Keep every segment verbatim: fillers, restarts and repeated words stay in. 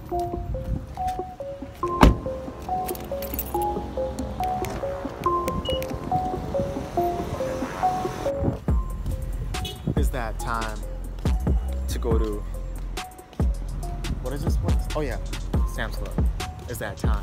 It's that time to go to, what is this place? Oh yeah, Sam's Club. It's that time.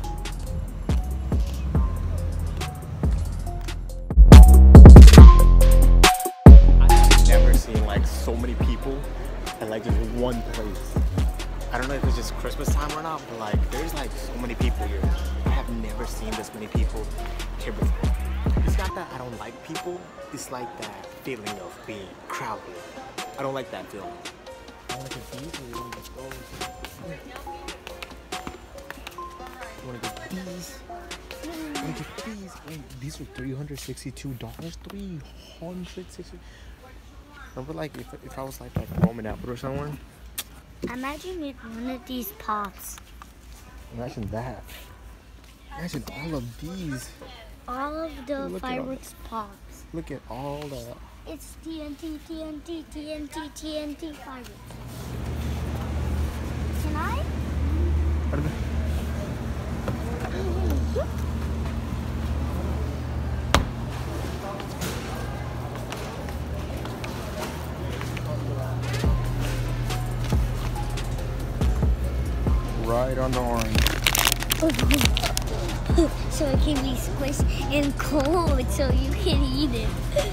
I've never seen like so many people at like just one place. I don't know if it's just Christmas time or not, but like there's like so many people here. I have never seen this many people here before. It's not that I don't like people, it's like that feeling of being crowded. I don't like that feeling. I want to get these or you want to get those? You want to get these? You want to get these? Wait, these are three hundred sixty-two dollars? three hundred sixty dollars? Remember like if, if I was like like roaming out or someone? Imagine if one of these pops. Imagine that. Imagine all of these. All of the Look fireworks pops. Look at all that. It's T N T, T N T, T N T, T N T fireworks. Can I? Right on the orange. So it can be squished and cold so you can eat it.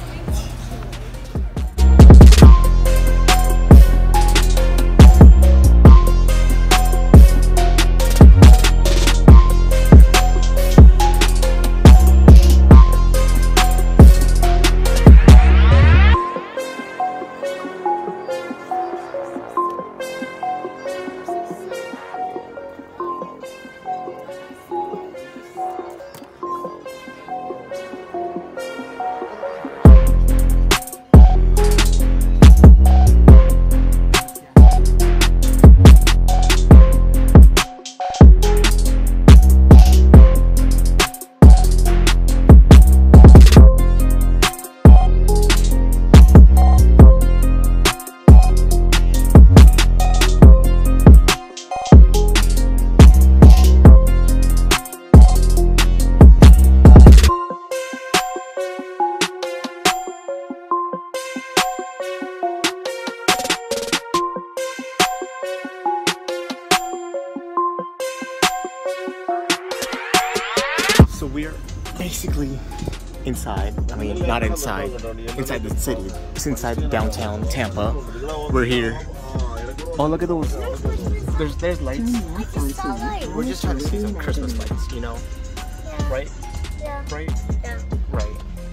So we're basically inside, I mean not inside, inside the city. It's inside downtown Tampa. We're here. Oh, look at those. There's there's lights. We're just trying to see some Christmas lights, you know? Yeah. Right? Yeah. Right? Yeah. Right.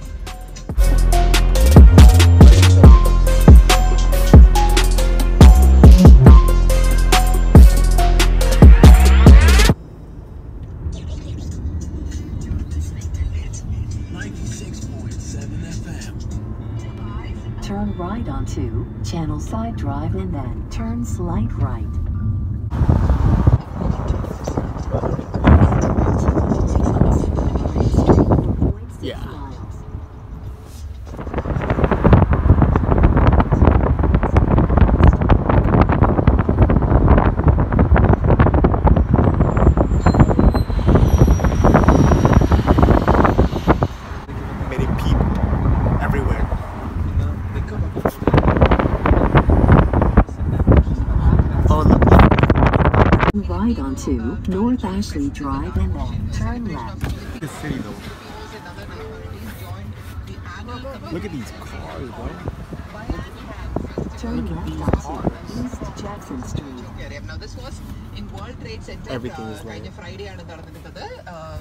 Turn right onto Channel Side Drive and then turn slight right. Yeah. Many people everywhere. Right onto North Ashley Drive and then turn left. The city though. Look at these cars, bro. Turn left onto East Jackson Street. Now this was in World Trade Center. Everything is like Friday and uh,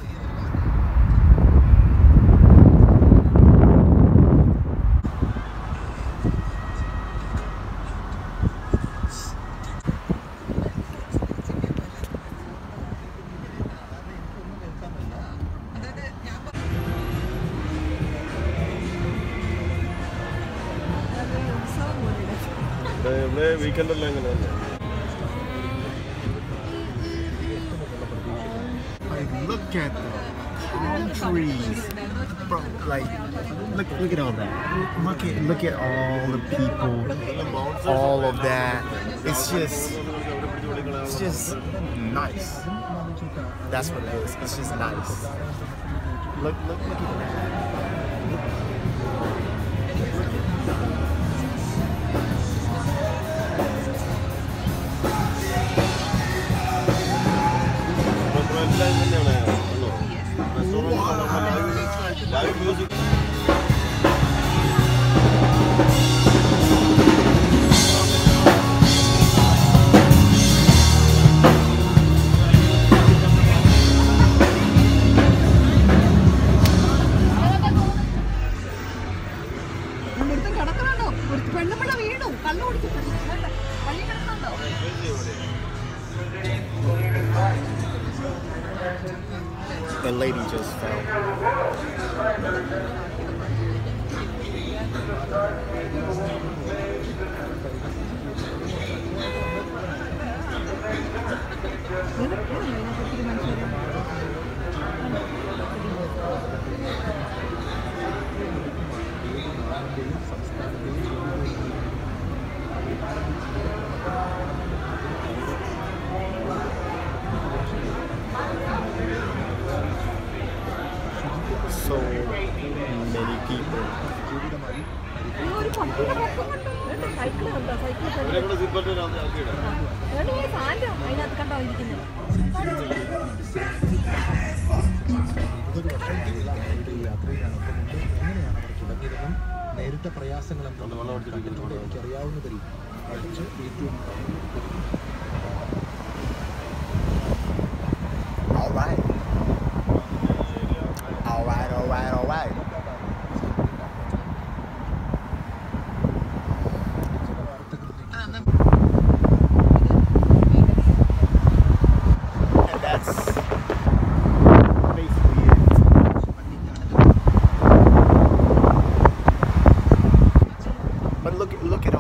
weekend. Like, look at the palm trees, bro. Like, look, look at all that. Look at, look at all the people, all of that. It's just, It's just nice. That's what it is. It's just nice. Look, look, look at that. The lady just fell. So many people. നേരിട്ട പ്രയാസങ്ങളും എനിക്കറിയാവുന്നതിൽ ഏറ്റവും All right. All right, all right, all right. And that's basically it. But look, look at